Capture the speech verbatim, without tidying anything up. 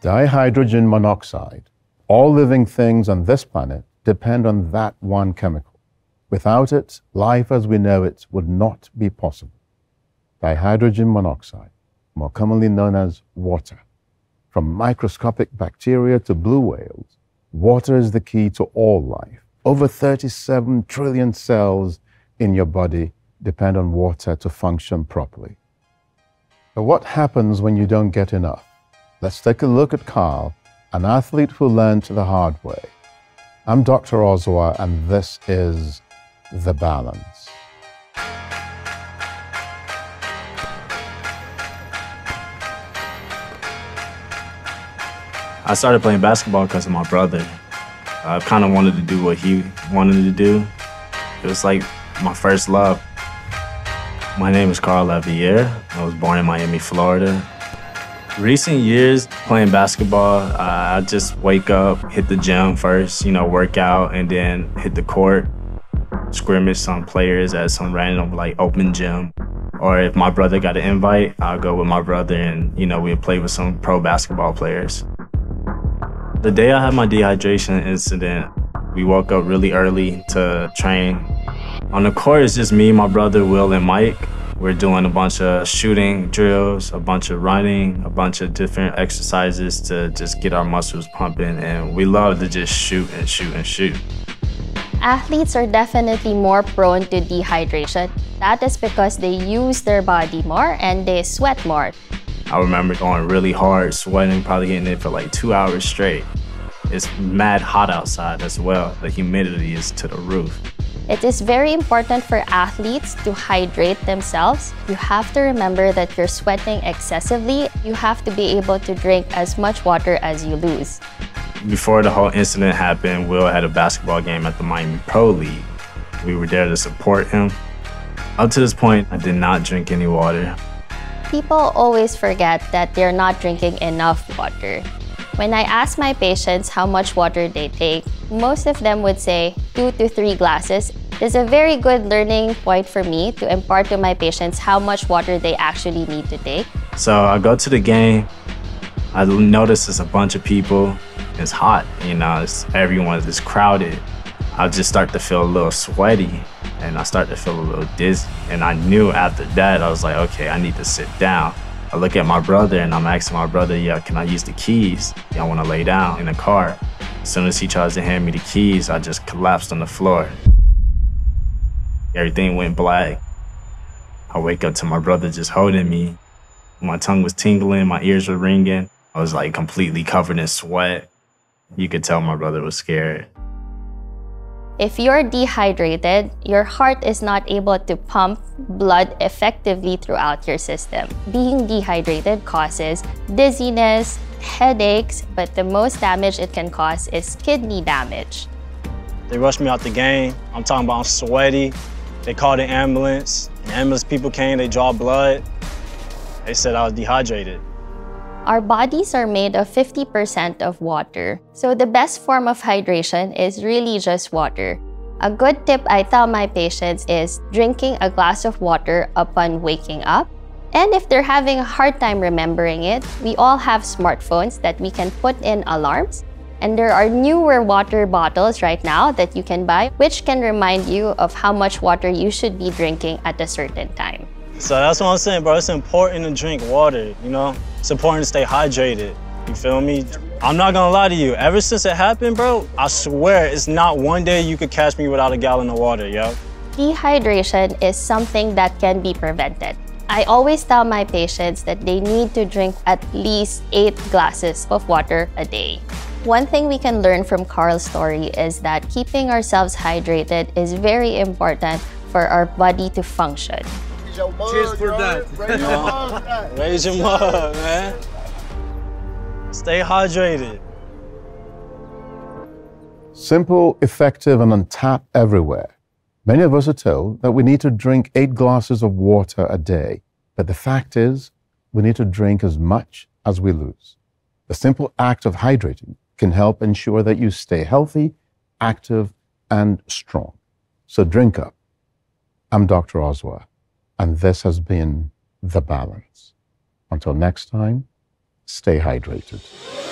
Dihydrogen monoxide. All living things on this planet depend on that one chemical. Without it, life as we know it would not be possible. Dihydrogen monoxide, more commonly known as water. From microscopic bacteria to blue whales, water is the key to all life. Over thirty-seven trillion cells in your body depend on water to function properly. But what happens when you don't get enough? Let's take a look at Carl, an athlete who learned the hard way. I'm Doctor Ozuah, and this is The Balance. I started playing basketball because of my brother. I kind of wanted to do what he wanted to do. It was like my first love. My name is Carl LaRiviere. I was born in Miami, Florida. Recent years playing basketball, uh, I just wake up, hit the gym first, you know, work out, and then hit the court, scrimmage some players at some random like open gym. Or if my brother got an invite, I'll go with my brother and, you know, we'll play with some pro basketball players. The day I had my dehydration incident, we woke up really early to train. On the court, it's just me, my brother, Will, and Mike. We're doing a bunch of shooting drills, a bunch of running, a bunch of different exercises to just get our muscles pumping, and we love to just shoot and shoot and shoot. Athletes are definitely more prone to dehydration. That is because they use their body more and they sweat more. I remember going really hard, sweating, probably getting it for like two hours straight. It's mad hot outside as well. The humidity is to the roof. It is very important for athletes to hydrate themselves. You have to remember that you're sweating excessively. You have to be able to drink as much water as you lose. Before the whole incident happened, Will had a basketball game at the Miami Pro League. We were there to support him. Up to this point, I did not drink any water. People always forget that they're not drinking enough water. When I ask my patients how much water they take, most of them would say two to three glasses. It's a very good learning point for me to impart to my patients how much water they actually need to take. So I go to the game, I notice there's a bunch of people, it's hot, you know, it's, everyone is crowded. I just start to feel a little sweaty and I start to feel a little dizzy. And I knew after that, I was like, okay, I need to sit down. I look at my brother and I'm asking my brother, yeah, can I use the keys? Yeah, I want to lay down in the car. As soon as he tries to hand me the keys, I just collapsed on the floor. Everything went black. I wake up to my brother just holding me. My tongue was tingling, my ears were ringing. I was like completely covered in sweat. You could tell my brother was scared. If you're dehydrated, your heart is not able to pump blood effectively throughout your system. Being dehydrated causes dizziness, headaches, but the most damage it can cause is kidney damage. They rushed me out the game. I'm talking about I'm sweaty. They called the ambulance. The ambulance people came, they draw blood. They said I was dehydrated. Our bodies are made of fifty percent of water, so the best form of hydration is really just water. A good tip I tell my patients is drinking a glass of water upon waking up. And if they're having a hard time remembering it, we all have smartphones that we can put in alarms. And there are newer water bottles right now that you can buy, which can remind you of how much water you should be drinking at a certain time. So that's what I'm saying, bro. It's important to drink water, you know? It's important to stay hydrated, you feel me? I'm not gonna lie to you, ever since it happened, bro, I swear it's not one day you could catch me without a gallon of water, yo. Dehydration is something that can be prevented. I always tell my patients that they need to drink at least eight glasses of water a day. One thing we can learn from Carl's story is that keeping ourselves hydrated is very important for our body to function. Cheers for that. Raise your mug, Raise your mug, man. Stay hydrated. Simple, effective, and on tap everywhere. Many of us are told that we need to drink eight glasses of water a day. But the fact is, we need to drink as much as we lose. The simple act of hydrating can help ensure that you stay healthy, active, and strong. So drink up. I'm Doctor Ozuah, and this has been The Balance. Until next time, stay hydrated.